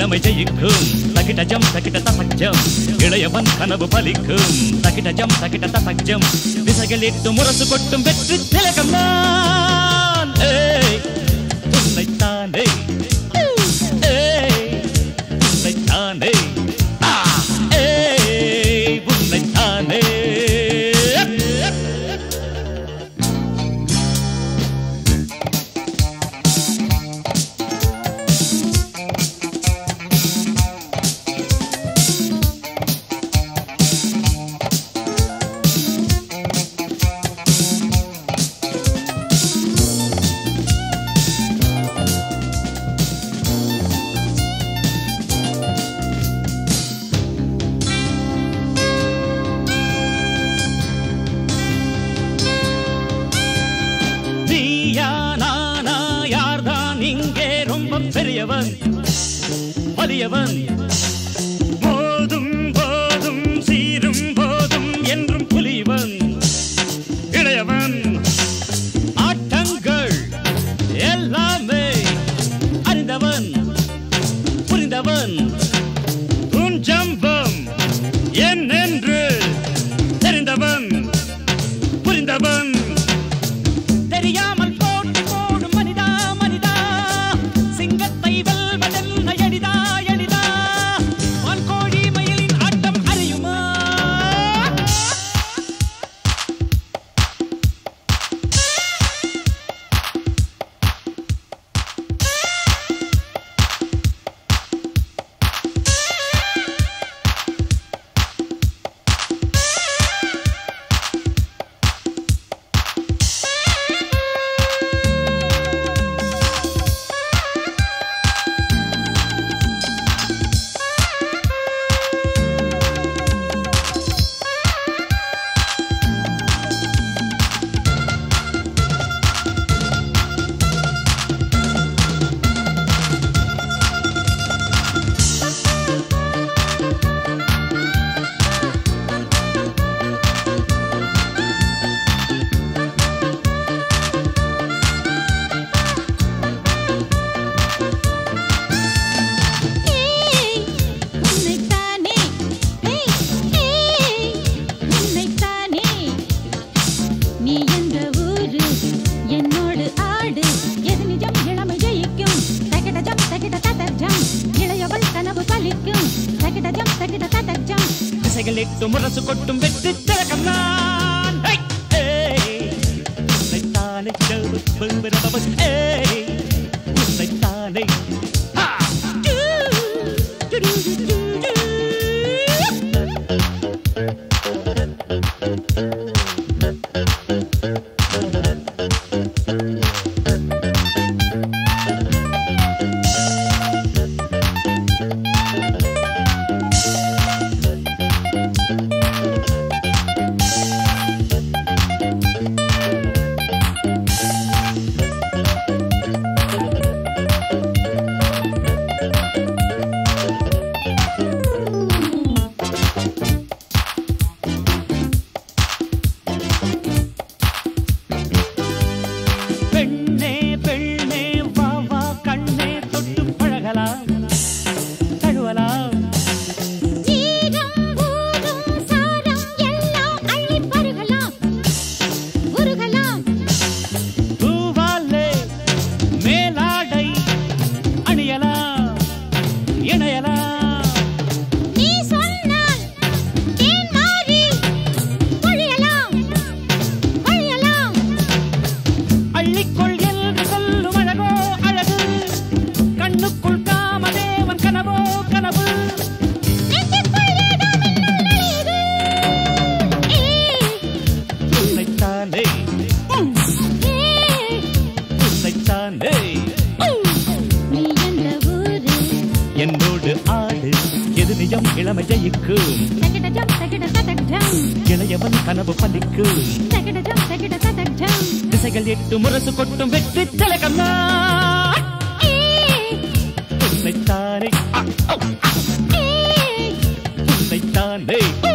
இளமை ஜெயிக்கும் தகிடஜம் தகிட தசக்ஜம் இளையவன் கனவு பலிக்கும் தகிடஜம் தகிட தசக்ஜம் திசைகள் எட்டு முரசு கொட்டும் வெற்றி திலகம் நான் உன்னைத்தானே உன்னைத்தானே உன்னைத்தானே பெரியவன் வலியவன் போதும் போதும் சீரும் போதும் என்றும் புலிவன் இளையவன் ஆட்டங்கள் எல்லாமே அறிந்தவன் புரிந்தவன் துஞ்சம்பம் என்னென்று தெரிந்தவன் புரிந்தவன் தெரியாமல் முரசு கொட்டும் வெற்றி திலகம் நான் உன்னைத்தானே உன்னைத்தானே என்னோடு ஆடு எதிரியம் இளமை ஜெயிக்கும் இளையவன் கனவு பலிக்கும் திசைகள் எட்டு முரசு கொட்டும் வெற்றி திலகம் நான் உன்னைத்தானே உன்னைத்தானே